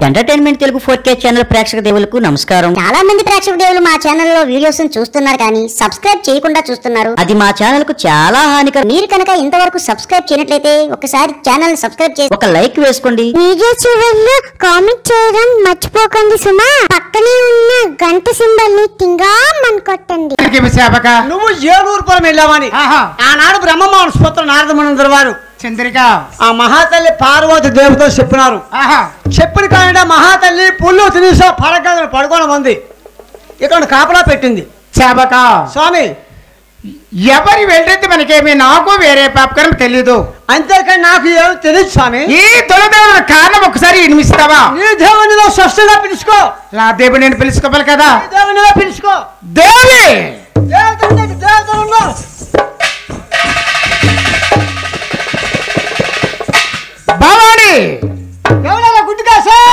Entertainment Telugu 4K channel ప్రేక్షక దేవులకు నమస్కారం. చాలా మంది ప్రేక్షక దేవులు మా ఛానల్ లో వీడియోస్ చూస్తున్నారు కానీ సబ్స్క్రైబ్ చేయకుండా చూస్తున్నారు. అది మా ఛానల్ కు చాలా హానికరం. మీరు కనుక ఇంతవరకు సబ్స్క్రైబ్ చేయనట్లయితే ఒకసారి ఛానల్ సబ్స్క్రైబ్ చేసి ఒక లైక్ వేసుకోండి. వీడియో చివరిలో కామెంట్ చేయడం మర్చిపోకండి సుమా. పక్కనే ఉన్న గంట సింబల్ ని టింగామని కొట్టండి. నువ్వు ఏలూరుపురం వెళ్ళావని ఆనాడు బ్రహ్మమాను స్పుత్ర నారదమునందరు వారు చంద్రిక ఆ మహాతల్లి పార్వతి దేవతో చెప్పినారు. చెప్పిన కానీ మహాతల్లి పుల్లు తినేసా పడగలను పడుకోవడం ఉంది. ఇక్కడ కాపలా పెట్టింది. చాబక స్వామి ఎవరి వెళ్ళేది మనకేమి, నాకు వేరే పాపకరం తెలీదు. అంతేకాని నాకు ఏం తెలియదు స్వామి. ఈ తొలిదేవుని కారణం ఒకసారి వినిపిస్తావా? నీ దేవునిలో స్పష్టంగా పిలుచుకో. నా దేవుడు నేను పిలుచుకోవాలి కదా. నీ దేవునిలో పిలుచుకో. దేవి దేవతలు భవాని ఎవరైనా గుడ్డుగా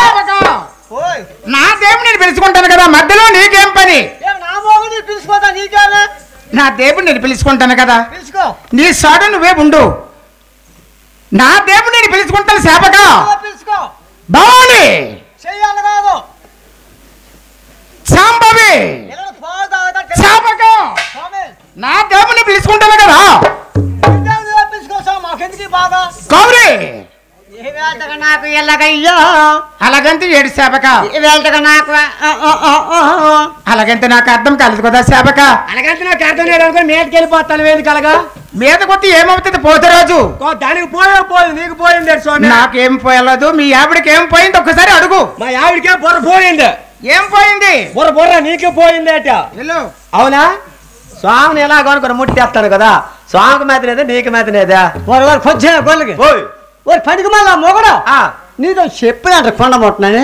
నా దేవుడు నేను పిలుచుకుంటాను కదా, మధ్యలో నీకేం పని? నా మోగుని పిలుచుకోదా నీకేనా? నా దేవుడు నేను పిలుచుకుంటాను కదా, పిలుచుకో. నీ సాడు నువ్వే ఉండు. నా దేవుడు నేను పిలుచుకుంటాను. సేపక పిలుచుకో. భవాని చెయ్యాలి కాదు శాంభవి సేపక నా దేవుడిని పిలుచుకుంటాను కదా. మాకెందుకు బాగా గౌరీ నాకు ఎలాగయ్యో అలాగంటే ఏడు సేపక నాకు అలాగంటే నాకు అర్థం కాలేదు కదా సేపక. అలాగంటే నాకు అర్థం లేదు అనుకో మీదకి వెళ్ళిపోతాను. వేదిక అలాగా మీద కొట్టి ఏమవుతుంది పోతే రోజు దానికి పోయింది నీకు పోయింది స్వామి. నాకేం పోయలేదు, మీ ఆవిడకి ఏం పోయింది ఒక్కసారి అడుగు. మా ఆవిడకే బుర్ర పోయింది. ఏం పోయింది? బుర్ర నీకు పోయింది అట. అవునా? స్వామిని ఎలాగ అనుకుని ముట్టేస్తాను కదా, స్వామికి మేతనేదా నీకు మేతనేదా? కొంచెం గొల్లకి ఓరి పనికి మళ్ళా మొగడా నీతో చెప్పినంట కొండ ముట్టనని.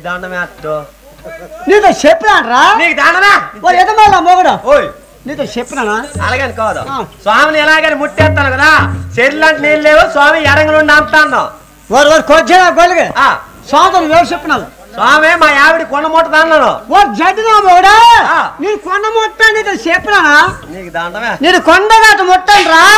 నీతో చెప్పినంటరా నీకు దాననా ఓ ఎద మళ్ళా మొగడా నీతో చెప్పినానా? అలాగని కాదు, స్వామిని ఎలాగని ముట్టేస్తాను కదా, చెల్లంటే నీళ్ళు లేవు, స్వామి ఎడంగులుండి అంటాను. కొంచెం గొల్లకి స్వామితో నువ్వు చెప్పినావు. స్వామి మా ఆవిడ కొండ ముట్టదన్నాను. ఓ జడ్డునా మొగడా నేను కొండ ముట్టాను నీతో చెప్పినానా? నీకు దాండమే నేను కొండ దాట ముట్టాను రా.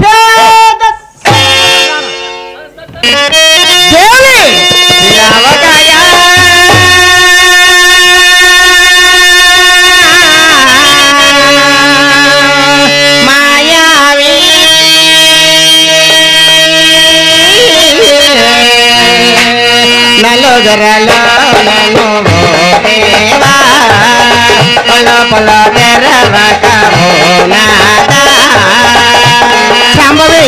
మాయావి నలుగురలో నన్ను దేవా పొల పొల తెరవక నాదా శాంభవి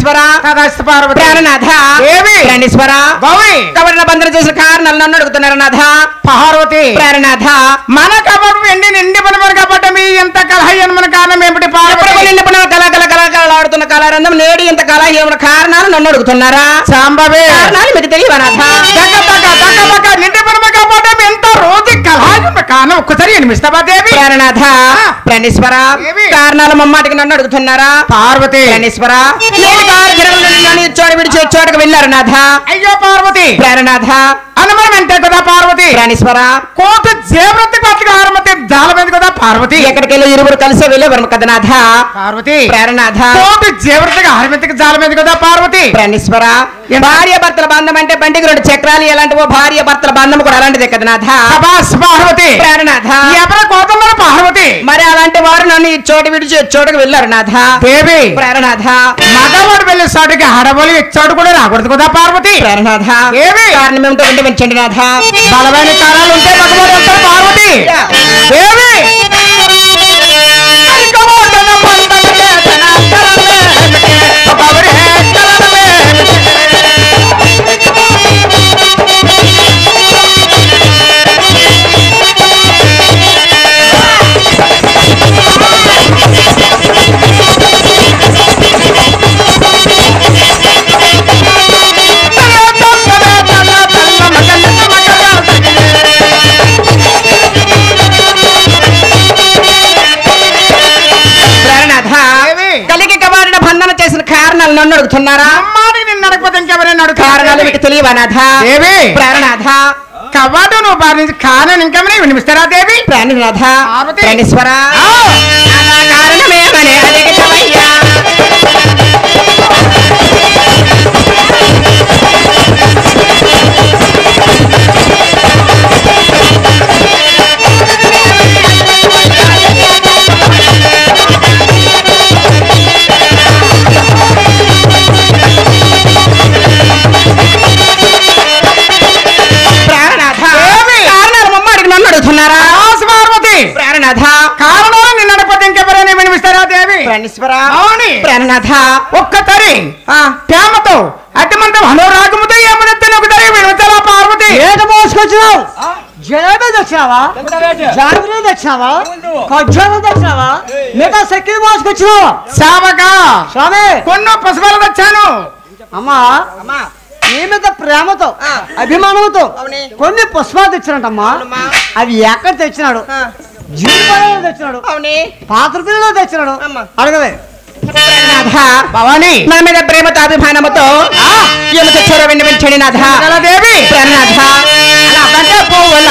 ప్రాణేశ్వర తదాస్తు పార్వతి ప్రాణనాథ దేవి ప్రాణేశ్వర గౌరీ కవర్ణ బంధన చేసిన కారణాలు నన్ను అడుగుతున్నారు నాథ పార్వతి ప్రాణనాథ మన కబడు ఎండి నిండి పని కాబట్టి మీ ఎంత కలహయ్యను మన కారణం ఏమిటి పార్వతి నిన్న కళాడుతున్న కళారంధం నేడు ఇంత కళాహీన కారణాలు నన్ను అడుగుతున్నారా సాంబవే కారణాలు మీకు తెలియవా నాథ నిండి పని కాబట్టి ఎంత రోజు కలహాయున్న కారణం ఒక్కసారి ఎనిమిస్తావా దేవి ప్రాణనాథ ప్రాణేశ్వర దేవి. కారణాలు మమ్మాటికి నన్ను అడుగుతున్నారా పార్వతి ప్రాణేశ్వర నేను నన్ను చోట విడిచి చోటకు వెళ్ళారు నాథ అయ్యో పార్వతి ప్రాణనాథ అనుమానం అంటే కదా పార్వతి ప్రాణేశ్వర కోట జీవరతి పట్ల హారమతి జాలమైంది కదా పార్వతి ఎక్కడికి వెళ్ళి ఇరువురు కలిసి వెళ్ళేవారు కదా నాథ పార్వతి ప్రాణనాథ కోట జీవరతిగా హారమతికి జాలమైంది కదా పార్వతి ప్రాణేశ్వర భార్య భర్తల బంధం అంటే బండికి 2 చక్రాలు ఎలాంటివో భార్య భర్తల బంధం కూడా అలాంటిదే కదా నాథ శభాష్ పార్వతి ప్రాణనాథ ఎవరి కోతన్నారు పార్వతి మరి అలాంటి వారు నన్ను ఈ చోటు విడిచి ఈ చోటుకు వెళ్ళారు నాథ దేవి ప్రాణనాథ మగవాడు వెళ్ళే చోటుకి ఆడవాళ్ళు ఇచ్చాడు కూడా రాకూడదు కదా పార్వతి ప్రాణనాథ ఏమి? కారణం ఏమిటో ఉంటే వినిపించండి నాథ బలమైన కారాలు ఉంటే మగవాడు వెళ్తాడు పార్వతి దేవి కైకమోడన పండగ తన కరమే కరమే ప్రాణనాథ కలిగి కబారిన బంధన చేసిన కారణాలు నన్ను అడుగుతున్నారా అమ్మాడికి నిన్ను అడగపోతే ఇంకెవరైనా కారణాలు అడుగుతారు మీకు తెలియవా నాథ దేవి ప్రాణనాథ కవాడు నువ్వు బాధించి కానని ఇంకేమైనా వినిపిస్తారా దేవి ప్రాణనాథ పార్వతి. ప్రాణేశ్వర ఆ! నా కారణమేమని అడిగితవయ్యా ప్రాణనాథ ఏమి? కారణాలు మమ్మాడికి నన్ను అడుగుతున్నారా శభాష్ పార్వతి ప్రాణనాథ కారణాలు నిన్ను అడగపోతే ఇంకెవరైనా వినిపిస్తారా దేవి ప్రాణేశ్వర అవుని. ప్రాణనాథ ఒక్కసారి ఆ, ప్రేమతో అటుమంతం అనురాగముతో ఏమనెత్తని ఒకసారి వినిపించాలా పార్వతి ఏట మోసుకొచ్చినావు జలేబీ తెచ్చినావా జాంగ్రీ తెచ్చినావా ఖర్జూరం తెచ్చినావా మిగతా సెక్కిరి మోసుకొచ్చినావా సావగా స్వామి కొన్ని పుష్పాలు తెచ్చాను అమ్మా నీ మీద ప్రేమతో అభిమానంతో అవునే. కొన్ని పుష్పాలు తెచ్చినట్టమ్మా అవునమ్మా. అవి ఎక్కడ తెచ్చినాడు జీడిపడలో తెచ్చినాడు అవునే పాత్రపిల్లలో తెచ్చినాడు అమ్మా. అడగవే ప్రాణనాథ భవాని నా మీద ప్రేమతో అభిమానముతో ఎముక చొర వినిపించండి నాథ దేవి ప్రాణనాథ అలా బంట పువ్వుల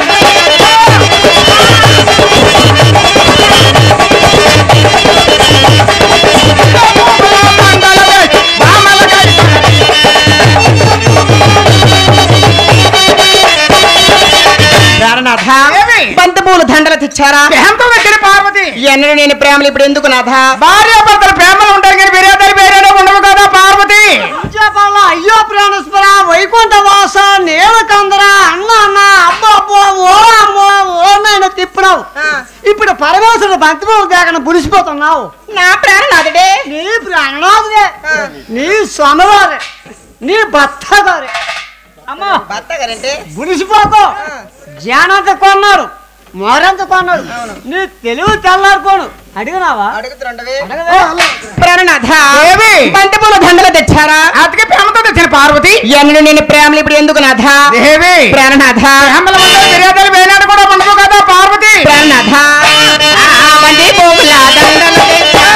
ప్రాణనాథ ఏమి? బంతి పూలు దండలు తెచ్చారా ప్రేమతో దగ్గర పార్వతి ఎన్నడూ నేను ప్రేమలు ఇప్పుడు ఎందుకు నాథ భార్యాభర్తల ప్రేమలు ఉంటాయి కానీ వేరే వేరేనే ఉండవు కదా పార్వతి చెప్పాలా అయ్యో ప్రాణస్పర వైకుంఠ వాస నీలకందర అన్న అన్న అబ్బో అబ్బో ఓ అమ్మో ఓ నేను తిప్పినావు ఇప్పుడు పరమేశ్వరుడు బంతిపూలు దేకన బుడిసిపోతున్నావు నా ప్రాణనాథుడే నీ ప్రాణనాథుడే నీ సొనవారే నీ భర్తగారే అమ్మా భర్త గారంటే బుడిసిపోకు జ్ఞానంత కొన్నాడు మోరంత కొన్నాడు నీ తెలివి తెల్లారిపోను అడిగినావా ప్రాణనాథ ఏమి? బంతి పూల దండలు తెచ్చారా అతికి ప్రేమతో తెచ్చిన పార్వతి ఎన్నడూ నేను ప్రేమలు ఇప్పుడు ఎందుకు నాథ దేవి ప్రాణనాథ ప్రేమల వల్ల ఫిర్యాదులు వేనాడు కూడా ఉండవు కదా పార్వతి ప్రాణనాథ ఆ బంతి పూల దండలు తెచ్చా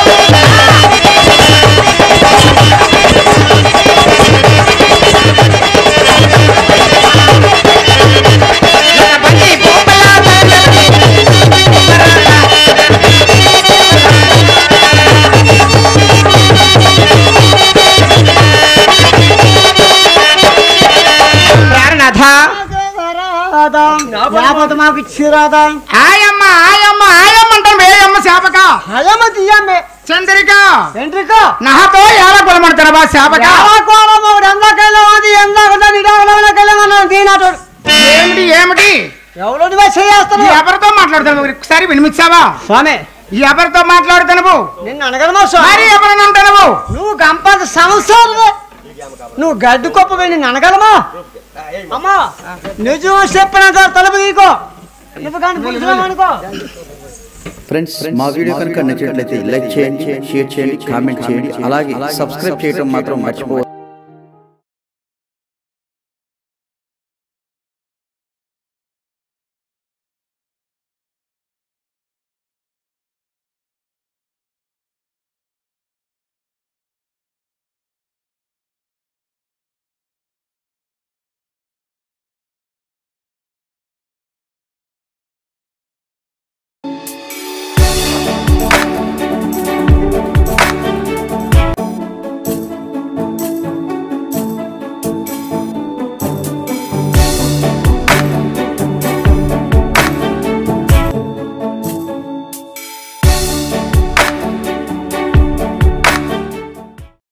బంతి పూల దండలు ప్రాణనాథ లేకపోతే మాకు ఇచ్చిరాదా ఆయమ్మ ఆయమ్మ ఆయమ్మ అంటాం వేయమ్మ శాపక హయమ తీయమ్మే చంద్రిక ఎంట్రికో నాతో ఎలా కొలమంటారా బా శాపక ఏమిటి ఏమిటి ఎవరు చేస్తాను ఎవరితో మాట్లాడతాను ఒకసారి వినిపించావా స్వామి ఎవరితో మాట్లాడుతున్నావు? నిన్ను అనగలమా స్వామి? మరి ఎవరిని అంటున్నావు? నువ్వు గంపంత సంవత్సరాలు నువ్వు గడ్డి కొప్ప వెళ్ళి నిన్ను అనగలమా? అమ్మా నిజం చెప్పినంత తలుపు గీకో, నువ్వు కానీ అనుకో. ఫ్రెండ్స్, మా వీడియో కనుక నచ్చినట్లయితే లైక్ చేయండి, షేర్ చేయండి, కామెంట్ చేయండి, అలాగే సబ్స్క్రైబ్ చేయడం మాత్రం మర్చిపోవద్దు.